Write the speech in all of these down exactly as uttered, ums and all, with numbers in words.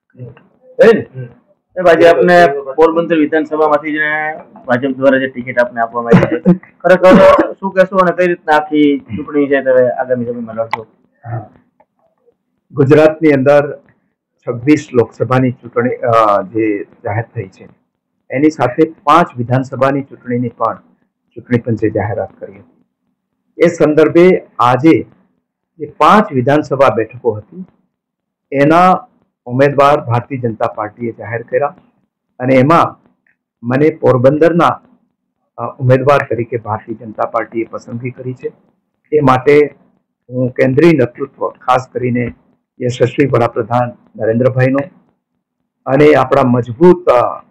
ભાજપ આપને પોરબંદર વિધાનસભામાંથી જે ભાજપ દ્વારા જે ટિકિટ આપને આપવામાં આવી છે, ખરેખર શું કહેશો અને કઈ રીતના આખી ચૂંટણી છે તે આગામી સમયમાં લડશો? ગુજરાતની અંદર છવ્વીસ લોકસભાની ચૂંટણી જે જાહેર થઈ છે એની સાથે પાંચ વિધાનસભાની ચૂંટણીની પણ ચૂંટણી પંચે જાહેરાત કરી હતી। એ સંદર્ભે આજે જે પાંચ વિધાનસભા બેઠકો હતી એના ઉમેદવાર ભારતીય જનતા પાર્ટીએ જાહેર કર્યા અને એમાં મને પોરબંદરના ઉમેદવાર તરીકે ભારતીય જનતા પાર્ટીએ પસંદગી કરી છે। એ માટે હું કેન્દ્રીય નેતૃત્વ ખાસ કરીને યશસ્વી વડાપ્રધાન નરેન્દ્રભાઈનો અને આપણા મજબૂત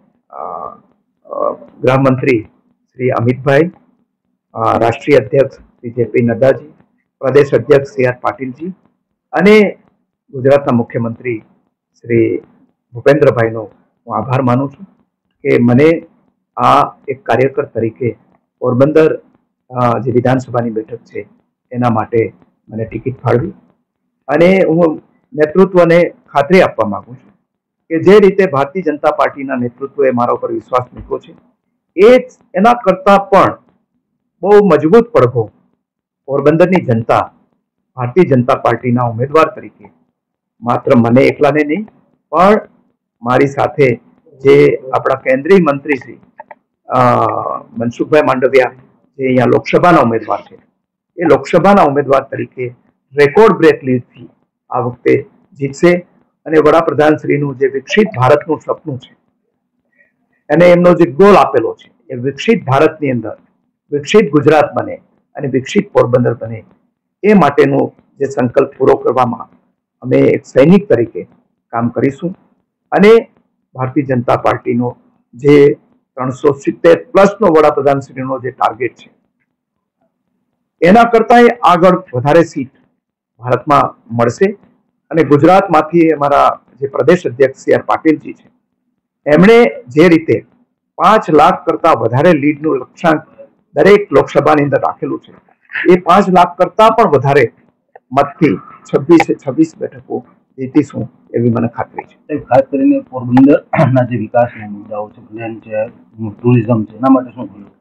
ગૃહમંત્રી શ્રી અમિતભાઈ, રાષ્ટ્રીય અધ્યક્ષ શ્રી જેપી નડ્ડાજી, પ્રદેશ અધ્યક્ષ સી આર પાટીલજી અને ગુજરાતના મુખ્યમંત્રી શ્રી ભૂપેન્દ્રભાઈનો હું આભાર માનું છું કે મને આ એક કાર્યકર તરીકે પોરબંદર જે વિધાનસભાની બેઠક છે એના માટે મને ટિકિટ ફાળવી અને હું નેતૃત્વને ખાતરી આપવા માંગુ છું કે જે રીતે ભારતીય જનતા પાર્ટીના નેતૃત્વએ મારા ઉપર વિશ્વાસ મૂક્યો છે એ એના કરતાં પણ બહુ મજબૂત પડઘો પોરબંદરની જનતા ભારતીય જનતા પાર્ટીના ઉમેદવાર તરીકે માત્ર મને એકલાને નહીં પણ મારી સાથે જે આપણા કેન્દ્રીય મંત્રી શ્રી મનસુખભાઈ માંડવિયા જે અહીંયા લોકસભાના ઉમેદવાર છે એ લોકસભાના ઉમેદવાર તરીકે રેકોર્ડ બ્રેક લીડથી આ વખતે જીતશે અને વડાપ્રધાન શ્રીનું જે વિકસિત ભારતનું સપનું છે અને એમનો જે ગોલ આપેલો છે એ વિકસિત ભારતની અંદર વિકસિત ગુજરાત બને અને વિકસિત પોરબંદર બને એ માટેનો જે સંકલ્પ પૂરો કરવામાં અમે એક સૈનિક તરીકે કામ કરીશું અને ભારતીય જનતા પાર્ટીનો જે ત્રણસો સિત્તેર પ્લસનો વડાપ્રધાન શ્રીનો જે ટાર્ગેટ છે એના કરતાં આગળ વધારે સીટ ભારતમાં મળશે અને ગુજરાતમાંથી અમારા જે પ્રદેશ અધ્યક્ષ સી આર પાટીલજી છે એમણે જે રીતે પાંચ લાખ કરતા વધારે લીડનું લક્ષ્યાંક દરેક લોકસભાની અંદર રાખેલું છે એ પાંચ લાખ કરતા પણ વધારે મતથી છવ્વીસે છવ્વીસ બેઠકો જીતીશું એવી મને ખાતરી છે। ખાસ કરીને પોરબંદરના જે વિકાસના મુદ્દાઓ છે, પ્લેન છે, ટુરિઝમ છે, એના માટે શું થયું?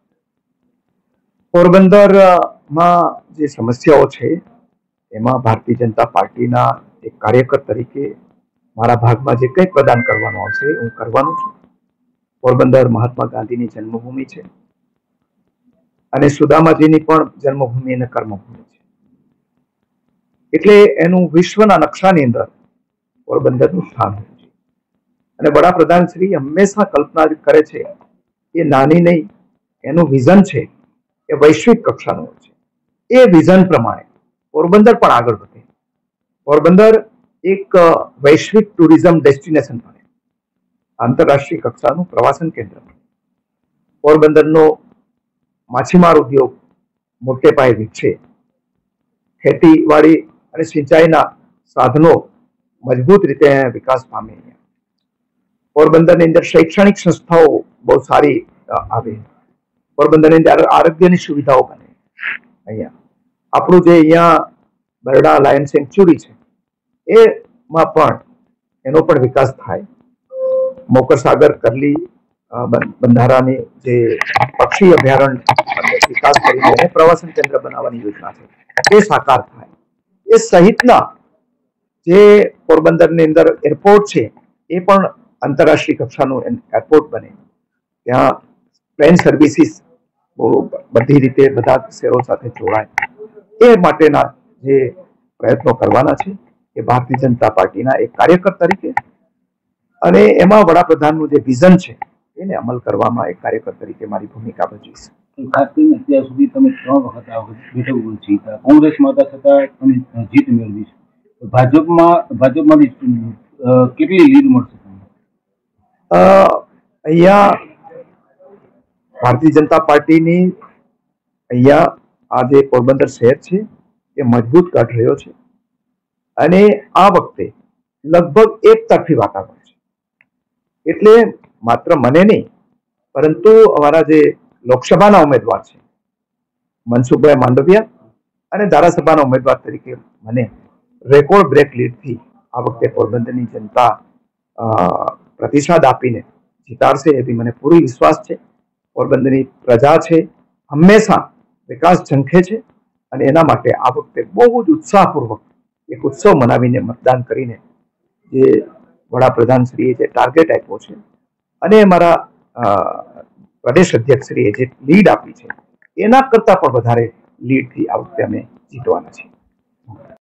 પોરબંદરમાં જે સમસ્યાઓ છે એમાં ભારતીય જનતા પાર્ટીના એક કાર્યકર તરીકે મારા ભાગમાં જે કંઈ પ્રદાન કરવાનું આવશે હું કરવાનું છું। પોરબંદર મહાત્મા ગાંધીની જન્મભૂમિ છે અને સુદામાજીની પણ જન્મભૂમિ અને કર્મભૂમિ છે એટલે એનું વિશ્વના નકશાની અંદર પોરબંદરનું સ્થાન હોય છે અને વડાપ્રધાન શ્રી હંમેશા કલ્પના કરે છે એ નાની નહીં, એનું વિઝન છે એ વૈશ્વિક કક્ષાનું હોય છે। એ વિઝન પ્રમાણે પોરબંદર પણ આગળ વધે, પોરબંદર એક વૈશ્વિક ટુરિઝમ ડેસ્ટિનેશન બને, આંતરરાષ્ટ્રીય કક્ષાનું પ્રવાસન કેન્દ્ર બને, પોરબંદરનો માછીમાર ઉદ્યોગ મોટે પાયે વિકસે, ખેતીવાડી અને સિંચાઈના સાધનો મજબૂત રીતે વિકાસ પામે, પોરબંદરની અંદર શૈક્ષણિક સંસ્થાઓ બહુ સારી આવે, પોરબંદરની અંદર આરોગ્યની સુવિધાઓ બને, અહીંયા આપણું જે અહીંયા બરડા લાયન સેન્ચ્યુરી છે એમાં પણ એનો પણ વિકાસ થાય, મોકરસાગર કરલી બંધારાની જે પક્ષી અભયારણ્ય વિકાસ કરીને એને પ્રવાસન કેન્દ્ર બનાવવાની યોજના છે એ સાકાર થાય, એ સહિતના જે પોરબંદરની અંદર એરપોર્ટ છે એ પણ આંતરરાષ્ટ્રીય કક્ષાનું એરપોર્ટ બને, ત્યાં પ્લેન સર્વિસીસ બધી રીતે બધા શહેરો સાથે જોડાય, એ માટેના જે પ્રયત્નો કરવાના છે એ ભારતીય જનતા પાર્ટીના એક કાર્યકર તરીકે અને એમાં વડાપ્રધાનનું જે વિઝન છે એને અમલ કરવામાં એક કાર્યકર તરીકે મારી ભૂમિકા ભજવીશ। ખાસ કરીને અત્યાર સુધી તમે ત્રણ વખત આ બેઠકો જીતા, કોંગ્રેસમાં હતા છતાં તમે જીત મેળવી છે, ભાજપમાં ભાજપમાંથી કેટલી લીડ મળશે? અહીંયા ભારતીય જનતા પાર્ટીની અહીંયા આ જે પોરબંદર શહેર છે એ મજબૂત કાઢ રહ્યો છે અને આ વખતે લગભગ એક તરફી વાતાવરણ છે એટલે માત્ર મને નહીં પરંતુ અમારા જે લોકસભાના ઉમેદવાર છે મનસુખભાઈ માંડવિયા અને ધારાસભાના ઉમેદવાર તરીકે મને રેકોર્ડ બ્રેક લીડથી આ વખતે પોરબંદરની જનતા પ્રતિસાદ આપીને જીતાડશે એવી મને પૂરી વિશ્વાસ છે. પોરબંદરની પ્રજા છે હંમેશા વિકાસ ઝંખે છે અને એના માટે આ વખતે બહુ જ ઉત્સાહપૂર્વક એક ઉત્સવ મનાવીને મતદાન કરીને જે વડાપ્રધાનશ્રીએ જે ટાર્ગેટ આપ્યો છે અને મારા પ્રદેશ અધ્યક્ષશ્રીએ જે લીડ આપી છે એના કરતાં પણ વધારે લીડથી આ વખતે અમે જીતવાના છીએ.